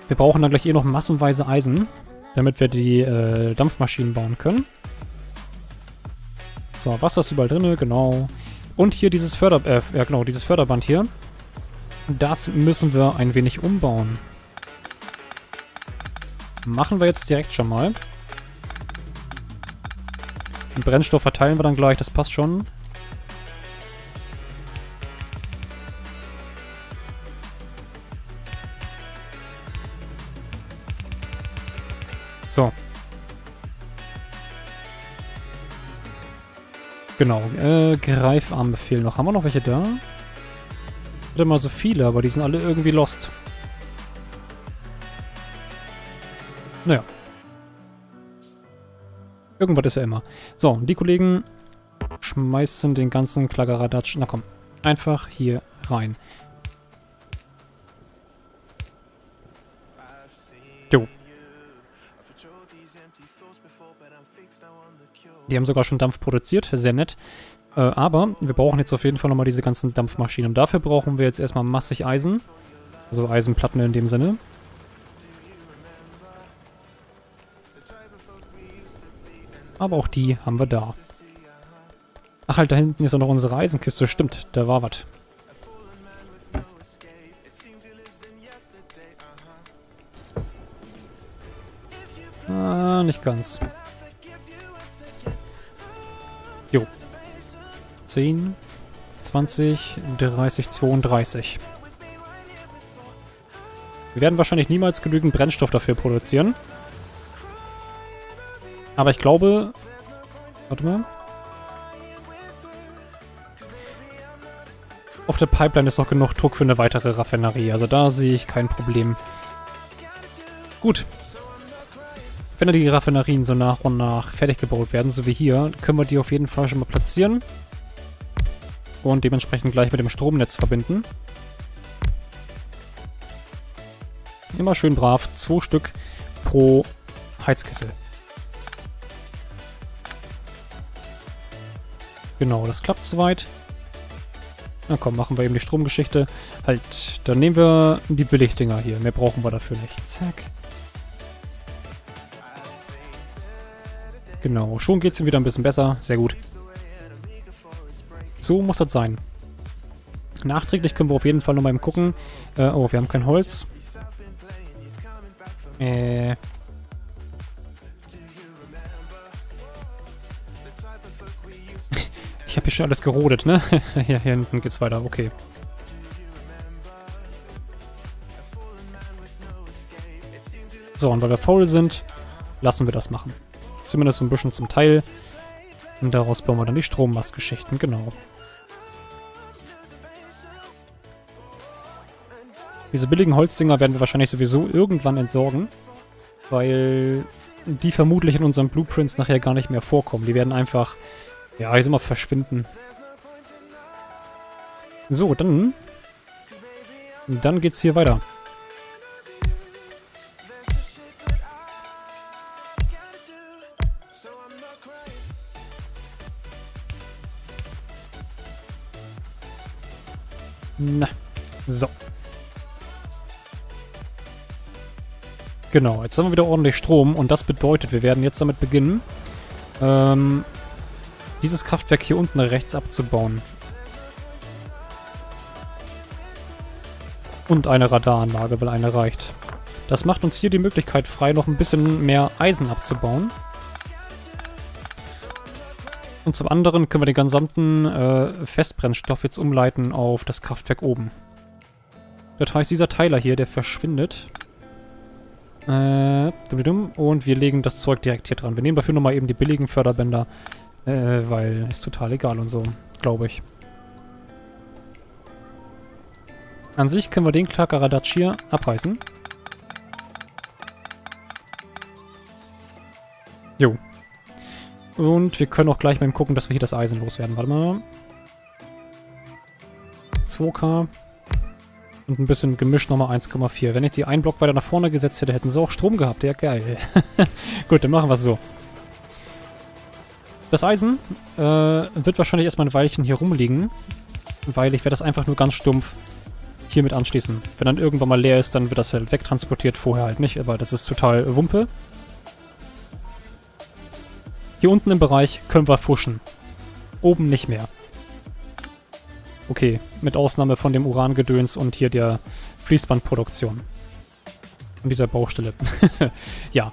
Wir brauchen dann gleich noch massenweise Eisen, damit wir die Dampfmaschinen bauen können. So, Wasser ist überall drin, genau. Und hier dieses dieses Förderband hier. Das müssen wir ein wenig umbauen. Machen wir jetzt direkt schon mal. Den Brennstoff verteilen wir dann gleich, das passt schon. So. Genau, Greifarmbefehl noch. Haben wir noch welche da? Ich hatte mal so viele, aber die sind alle irgendwie lost. Naja. Irgendwas ist ja immer. So, die Kollegen schmeißen den ganzen Klaggeradatsch. Na komm, einfach hier rein. Jo. Die haben sogar schon Dampf produziert, sehr nett. Aber wir brauchen jetzt auf jeden Fall nochmal diese ganzen Dampfmaschinen. Und dafür brauchen wir jetzt erstmal massig Eisen. Also Eisenplatten in dem Sinne. Aber auch die haben wir da. Ach halt, da hinten ist auch noch unsere Eisenkiste. Stimmt, da war was. Ah, nicht ganz. Jo. 10, 20, 30, 32. Wir werden wahrscheinlich niemals genügend Brennstoff dafür produzieren. Aber ich glaube... Warte mal. Auf der Pipeline ist noch genug Druck für eine weitere Raffinerie. Also da sehe ich kein Problem. Gut. Wenn die Raffinerien so nach und nach fertig gebaut werden, so wie hier, können wir die auf jeden Fall schon mal platzieren. Und dementsprechend gleich mit dem Stromnetz verbinden. Immer schön brav. 2 Stück pro Heizkessel. Genau, das klappt soweit. Na komm, machen wir eben die Stromgeschichte. Halt, dann nehmen wir die Billigdinger hier. Mehr brauchen wir dafür nicht. Zack. Genau, schon geht es ihm wieder ein bisschen besser. Sehr gut. So muss das sein. Nachträglich können wir auf jeden Fall nochmal eben gucken. Oh, wir haben kein Holz. Ich habe hier schon alles gerodet, ne? Hier hinten geht's weiter, okay. So, und weil wir faul sind, lassen wir das machen. Zumindest so ein bisschen zum Teil. Und daraus bauen wir dann die Strommastgeschichten, genau. Diese billigen Holzdinger werden wir wahrscheinlich sowieso irgendwann entsorgen. Weil die vermutlich in unseren Blueprints nachher gar nicht mehr vorkommen. Die werden einfach... Ja, ich sag mal, verschwinden. So, dann geht's hier weiter. Na, so. Genau, jetzt haben wir wieder ordentlich Strom und das bedeutet, wir werden jetzt damit beginnen, dieses Kraftwerk hier unten rechts abzubauen. Und eine Radaranlage, weil eine reicht. Das macht uns hier die Möglichkeit frei, noch ein bisschen mehr Eisen abzubauen. Und zum anderen können wir den gesamten Festbrennstoff jetzt umleiten auf das Kraftwerk oben. Das heißt, dieser Teiler hier, der verschwindet. Und wir legen das Zeug direkt hier dran. Wir nehmen dafür nochmal eben die billigen Förderbänder. Weil ist total egal und so, glaube ich. An sich können wir den Klaggeradatsch hier abreißen. Jo. Und wir können auch gleich mal gucken, dass wir hier das Eisen loswerden. Warte mal. 2K. Und ein bisschen gemischt nochmal 1,4. Wenn ich die einen Block weiter nach vorne gesetzt hätte, hätten sie auch Strom gehabt. Ja, geil. Gut, dann machen wir es so. Das Eisen wird wahrscheinlich erstmal ein Weilchen hier rumliegen, weil ich werde das einfach nur ganz stumpf hier mit anschließen. Wenn dann irgendwann mal leer ist, dann wird das halt wegtransportiert, vorher halt nicht, aber das ist total Wumpe. Hier unten im Bereich können wir fuschen. Oben nicht mehr. Okay, mit Ausnahme von dem Urangedöns und hier der Fließbandproduktion. An dieser Baustelle. Ja.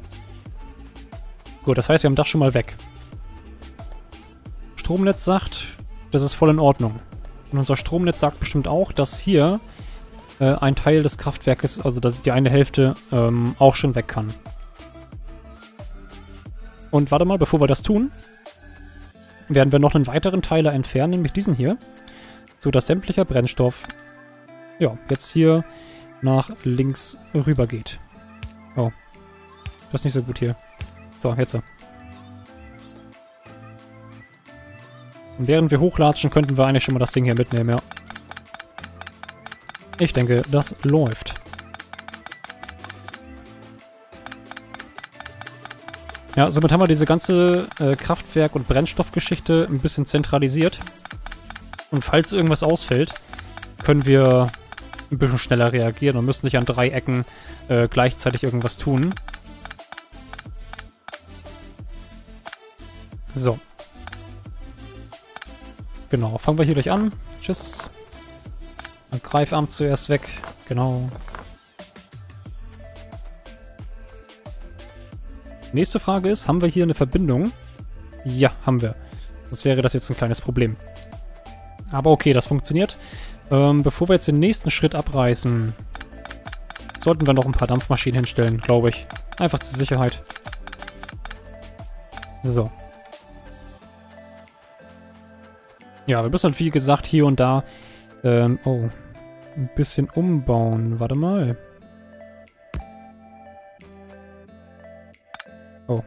Gut, das heißt, wir haben das schon mal weg. Stromnetz sagt, das ist voll in Ordnung. Und unser Stromnetz sagt bestimmt auch, dass hier ein Teil des Kraftwerkes, also die eine Hälfte, auch schon weg kann. Und warte mal, bevor wir das tun, werden wir noch einen weiteren Teiler entfernen, nämlich diesen hier. So, dass sämtlicher Brennstoff, ja, jetzt hier nach links rüber geht. Oh, das ist nicht so gut hier. So, jetzt. Und während wir hochlatschen, könnten wir eigentlich schon mal das Ding hier mitnehmen, ja. Ich denke, das läuft. Ja, somit haben wir diese ganze Kraftwerk- und Brennstoffgeschichte ein bisschen zentralisiert. Und falls irgendwas ausfällt, können wir ein bisschen schneller reagieren und müssen nicht an 3 Ecken gleichzeitig irgendwas tun. So. Genau, fangen wir hier gleich an. Tschüss. Und Greifarm zuerst weg. Genau. Nächste Frage ist, haben wir hier eine Verbindung? Ja, haben wir. Sonst wäre das jetzt ein kleines Problem. Aber okay, das funktioniert. Bevor wir jetzt den nächsten Schritt abreißen, sollten wir noch ein paar Dampfmaschinen hinstellen, glaube ich. Einfach zur Sicherheit. So. Ja, wir müssen halt, wie gesagt, hier und da oh, ein bisschen umbauen. Warte mal. Oh.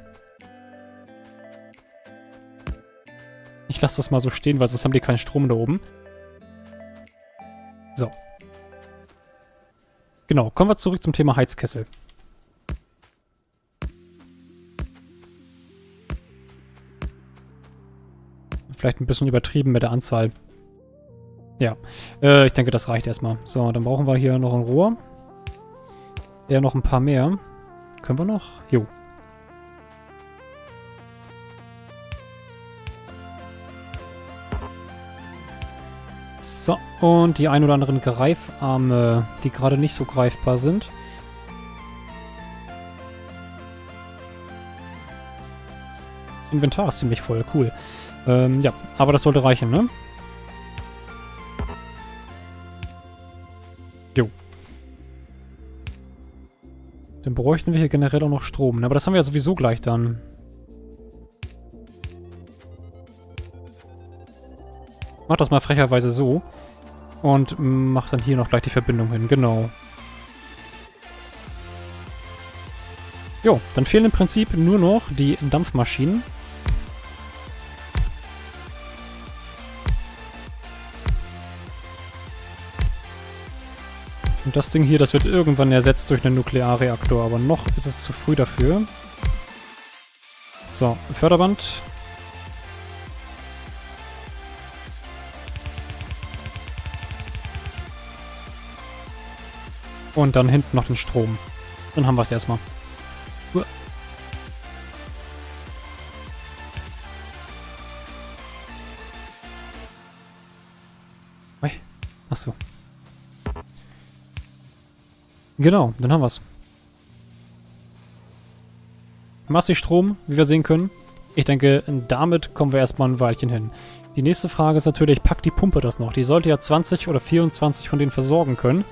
Ich lasse das mal so stehen, weil sonst haben die keinen Strom da oben. So. Genau, kommen wir zurück zum Thema Heizkessel. Vielleicht ein bisschen übertrieben mit der Anzahl. Ja, ich denke, das reicht erstmal. So, dann brauchen wir hier noch ein Rohr. Ja, noch ein paar mehr. Können wir noch? Jo. So, und die ein oder anderen Greifarme, die gerade nicht so greifbar sind. Inventar ist ziemlich voll, cool. Ja, aber das sollte reichen, ne? Jo. Dann bräuchten wir hier generell auch noch Strom, ne? Aber das haben wir ja sowieso gleich dann. Mach das mal frecherweise so. Und mach dann hier noch gleich die Verbindung hin, genau. Jo, dann fehlen im Prinzip nur noch die Dampfmaschinen. Und das Ding hier, das wird irgendwann ersetzt durch einen Nuklearreaktor, aber noch ist es zu früh dafür. So, Förderband. Und dann hinten noch den Strom. Dann haben wir es erstmal. Achso. Genau, dann haben wir es. Massig Strom, wie wir sehen können. Ich denke, damit kommen wir erstmal ein Weilchen hin. Die nächste Frage ist natürlich, packt die Pumpe das noch? Die sollte ja 20 oder 24 von denen versorgen können.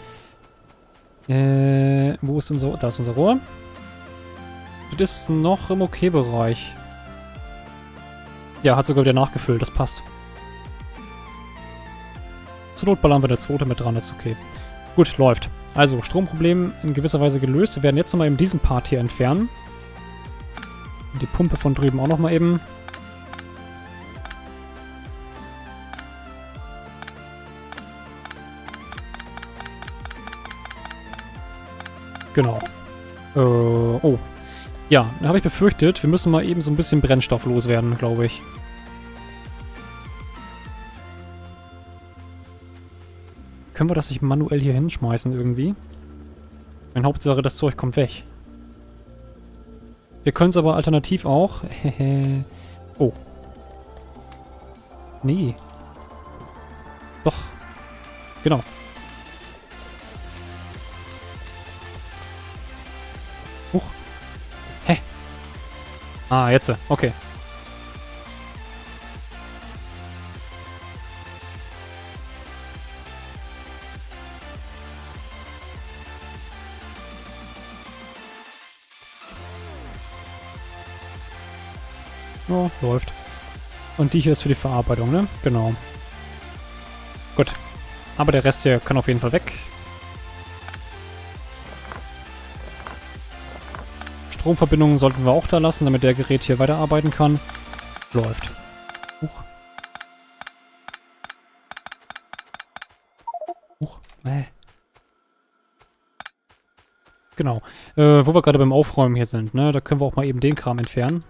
Wo ist unser... Da ist unser Rohr. Das ist noch im Okay-Bereich. Ja, hat sogar wieder nachgefüllt, das passt. Zur Not ballern wir eine zweite mit dran, das ist okay. Gut, läuft. Also, Stromproblem in gewisser Weise gelöst. Wir werden jetzt nochmal eben diesen Part hier entfernen. Und die Pumpe von drüben auch nochmal eben. Genau. Oh. Ja, dann habe ich befürchtet, wir müssen mal eben so ein bisschen Brennstoff loswerden, glaube können wir das nicht manuell hier hinschmeißen irgendwie? Meine Hauptsache, das Zeug kommt weg. Wir können es aber alternativ auch... oh. Nee. Doch. Genau. Huch. Hä? Ah, jetzt. Okay. Oh, läuft. Und die hier ist für die Verarbeitung, ne? Genau. Gut. Aber der Rest hier kann auf jeden Fall weg. Stromverbindungen sollten wir auch da lassen, damit der Gerät hier weiterarbeiten kann. Läuft. Huch. Huch. Genau. Wo wir gerade beim Aufräumen hier sind, ne? Da können wir auch mal eben den Kram entfernen.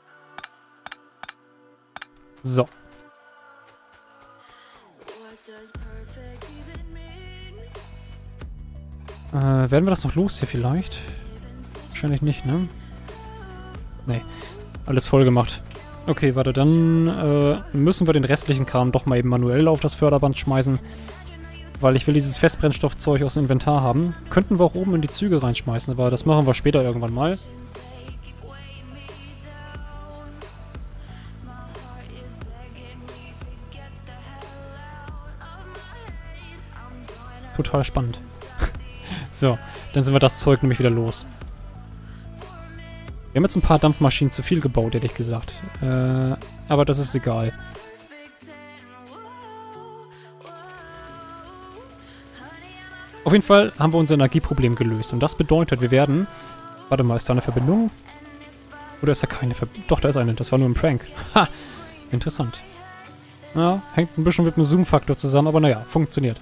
So. Werden wir das noch los hier vielleicht? Wahrscheinlich nicht, ne? Nee. Alles voll gemacht. Okay, warte, dann müssen wir den restlichen Kram doch mal eben manuell auf das Förderband schmeißen. Weil ich will dieses Festbrennstoffzeug aus dem Inventar haben. Könnten wir auch oben in die Züge reinschmeißen, aber das machen wir später irgendwann mal. Total spannend. So, dann sind wir das Zeug nämlich wieder los. Wir haben jetzt ein paar Dampfmaschinen zu viel gebaut, ehrlich gesagt. Aber das ist egal. Auf jeden Fall haben wir unser Energieproblem gelöst. Und das bedeutet, wir werden... Warte mal, ist da eine Verbindung? Oder ist da keine Verbindung? Doch, da ist eine. Das war nur ein Prank. Ha! Interessant. Ja, hängt ein bisschen mit dem Zoom-Faktor zusammen, aber naja, funktioniert.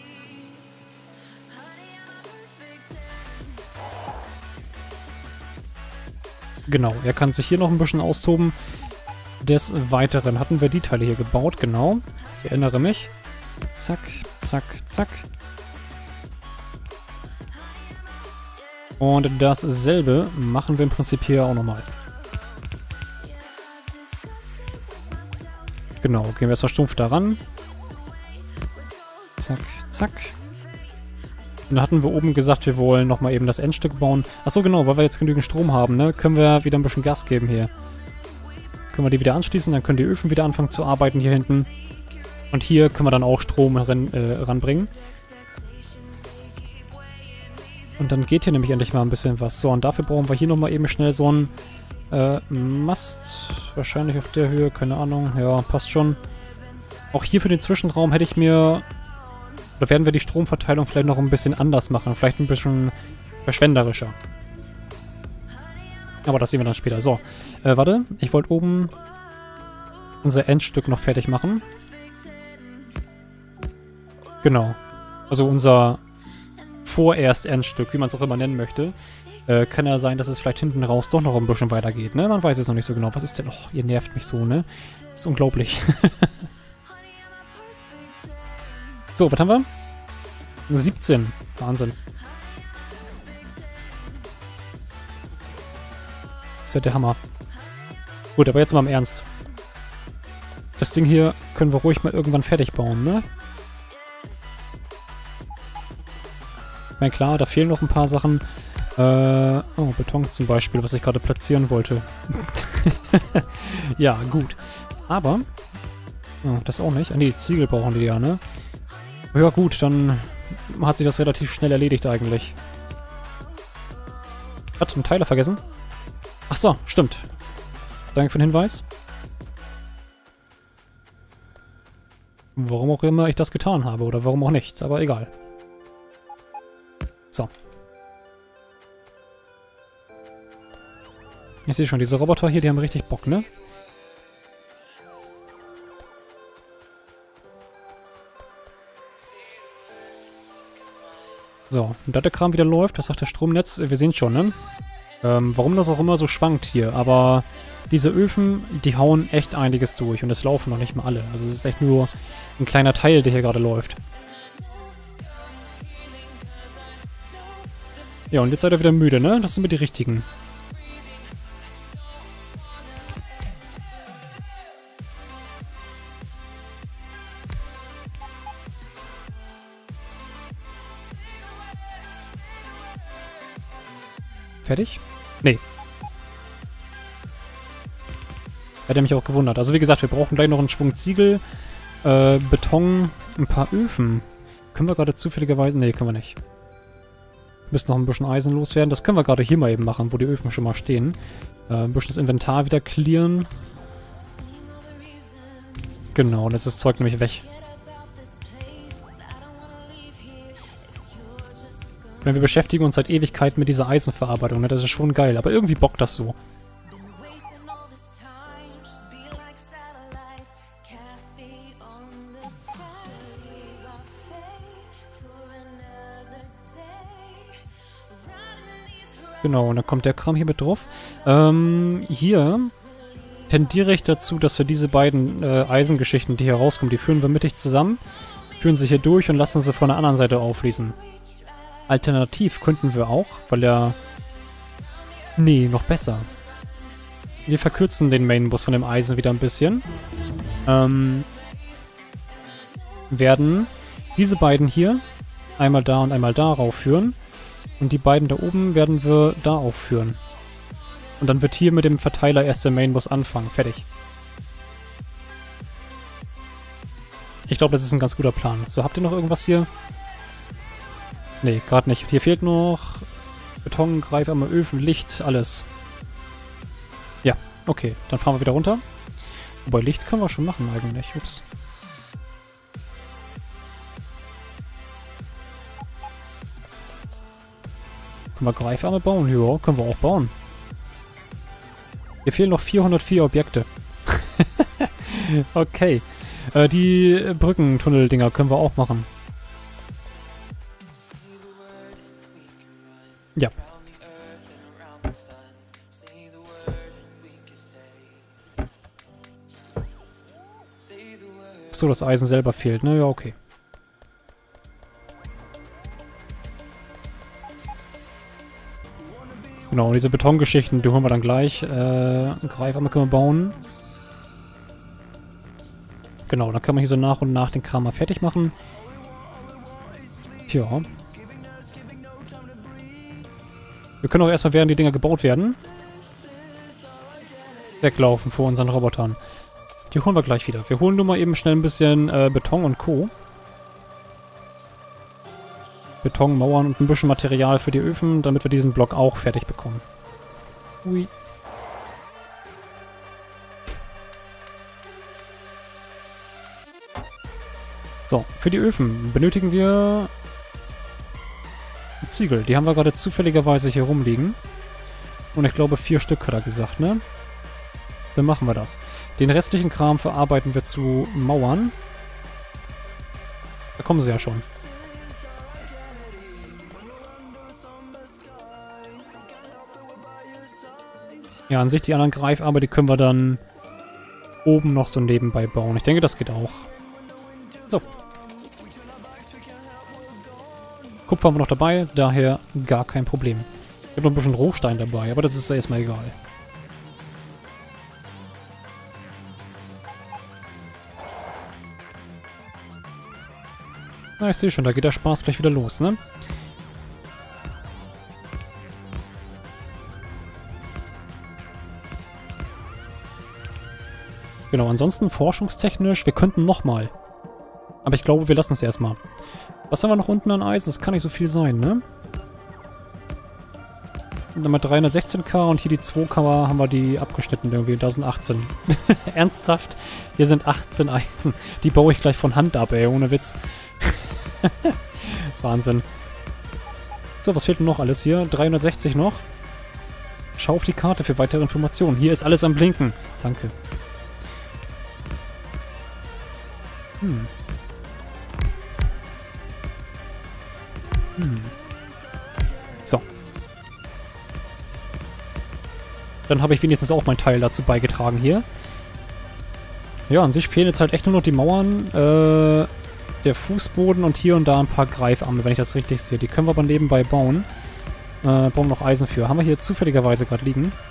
Genau, er kann sich hier noch ein bisschen austoben. Des Weiteren hatten wir die Teile hier gebaut, genau. Ich erinnere mich. Zack, zack, zack. Und dasselbe machen wir im Prinzip hier auch nochmal. Genau, gehen wir erstmal stumpf daran. Zack, zack. Und dann hatten wir oben gesagt, wir wollen nochmal eben das Endstück bauen. Achso, genau, weil wir jetzt genügend Strom haben, ne? Können wir wieder ein bisschen Gas geben hier. Können wir die wieder anschließen, dann können die Öfen wieder anfangen zu arbeiten hier hinten. Und hier können wir dann auch Strom ranbringen. Und dann geht hier nämlich endlich mal ein bisschen was. So, und dafür brauchen wir hier nochmal eben schnell so einen Mast. Wahrscheinlich auf der Höhe, keine Ahnung. Ja, passt schon. Auch hier für den Zwischenraum hätte ich mir... Oder werden wir die Stromverteilung vielleicht noch ein bisschen anders machen? Vielleicht ein bisschen verschwenderischer. Aber das sehen wir dann später. So, warte. Ich wollte oben unser Endstück noch fertig machen. Genau. Also unser vorerst Endstück, wie man es auch immer nennen möchte. Kann ja sein, dass es vielleicht hinten raus doch noch ein bisschen weitergeht, ne? Man weiß es noch nicht so genau. Was ist denn? Oh, ihr nervt mich so, ne? Das ist unglaublich. So, was haben wir? 17. Wahnsinn. Das ist ja der Hammer. Gut, aber jetzt mal im Ernst. Das Ding hier können wir ruhig mal irgendwann fertig bauen, ne? Ich meine, klar, da fehlen noch ein paar Sachen. Oh, Beton zum Beispiel, was ich gerade platzieren wollte. Ja, gut. Aber... Oh, das auch nicht. Ah, nee, Ziegel brauchen die ja, ne? Ja gut, dann hat sich das relativ schnell erledigt eigentlich. Hat einen Teiler vergessen? Ach so, stimmt. Danke für den Hinweis. Warum auch immer ich das getan habe oder warum auch nicht, aber egal. So. Ich sehe schon, diese Roboter hier, die haben richtig Bock, ne? So, und da der Kram wieder läuft, das sagt der Stromnetz, wir sehen schon, ne? Warum das auch immer so schwankt hier, aber diese Öfen, die hauen echt einiges durch und es laufen noch nicht mal alle. Also es ist echt nur ein kleiner Teil, der hier gerade läuft. Ja, und jetzt seid ihr wieder müde, ne? Das sind mir die richtigen. Fertig? Nee. Hätte mich auch gewundert. Also wie gesagt, wir brauchen gleich noch einen Schwung Ziegel, Beton, ein paar Öfen. Können wir gerade zufälligerweise... Nee, können wir nicht. Müssen noch ein bisschen Eisen loswerden. Das können wir gerade hier mal eben machen, wo die Öfen schon mal stehen. Ein bisschen das Inventar wieder clearen. Genau, und jetzt ist das Zeug nämlich weg. Wir beschäftigen uns seit Ewigkeiten mit dieser Eisenverarbeitung, ne? Das ist schon geil, aber irgendwie bockt das so. Genau, und dann kommt der Kram hier mit drauf. Hier tendiere ich dazu, dass wir diese beiden Eisengeschichten, die hier rauskommen, die führen wir mittig zusammen, führen sie hier durch und lassen sie von der anderen Seite aufließen. Alternativ könnten wir auch, weil er... Nee, noch besser. Wir verkürzen den Mainbus von dem Eisen wieder ein bisschen. Werden diese beiden hier einmal da und einmal da raufführen. Und die beiden da oben werden wir da aufführen. Und dann wird hier mit dem Verteiler erst der Mainbus anfangen. Fertig. Ich glaube, das ist ein ganz guter Plan. So, habt ihr noch irgendwas hier? Nee, gerade nicht. Hier fehlt noch Beton, Greifammer, Öfen, Licht, alles. Ja, okay. Dann fahren wir wieder runter. Wobei, Licht können wir schon machen eigentlich. Ups. Können wir Greifarme bauen? Ja, können wir auch bauen. Hier fehlen noch 404 Objekte. Okay. Die Brückentunnel-Dinger können wir auch machen. Ja. So, das Eisen selber fehlt, ne? Ja, okay. Genau, und diese Betongeschichten, die holen wir dann gleich. Greifarme können wir bauen. Genau, dann kann man hier so nach und nach den Kram mal fertig machen. Tja. Wir können auch erstmal, während die Dinger gebaut werden, weglaufen vor unseren Robotern. Die holen wir gleich wieder. Wir holen nur mal eben schnell ein bisschen Beton und Co. Beton, Mauern und ein bisschen Material für die Öfen, damit wir diesen Block auch fertig bekommen. Ui. So, für die Öfen benötigen wir Ziegel. Die haben wir gerade zufälligerweise hier rumliegen. Und ich glaube 4 Stück hat er gesagt, ne? Dann machen wir das. Den restlichen Kram verarbeiten wir zu Mauern. Da kommen sie ja schon. Ja, an sich die anderen Greifarme, die können wir dann oben noch so nebenbei bauen. Ich denke, das geht auch. So. Kupfer haben wir noch dabei, daher gar kein Problem. Ich habe noch ein bisschen Rohstein dabei, aber das ist ja erstmal egal. Na, ich sehe schon, da geht der Spaß gleich wieder los, ne? Genau, ansonsten forschungstechnisch, wir könnten nochmal. Aber ich glaube, wir lassen es erstmal. Was haben wir noch unten an Eisen? Das kann nicht so viel sein, ne? Und dann mit 316k und hier die 2k haben wir die abgeschnitten irgendwie. Da sind 18. Ernsthaft? Hier sind 18 Eisen. Die baue ich gleich von Hand ab, ey. Ohne Witz. Wahnsinn. So, was fehlt denn noch alles hier? 360 noch. Schau auf die Karte für weitere Informationen. Hier ist alles am Blinken. Danke. So. Dann habe ich wenigstens auch meinen Teil dazu beigetragen hier. Ja, an sich fehlen jetzt halt echt nur noch die Mauern, der Fußboden und hier und da ein paar Greifarme, wenn ich das richtig sehe. Die können wir aber nebenbei bauen. Brauchen noch Eisen für. Haben wir hier zufälligerweise gerade liegen.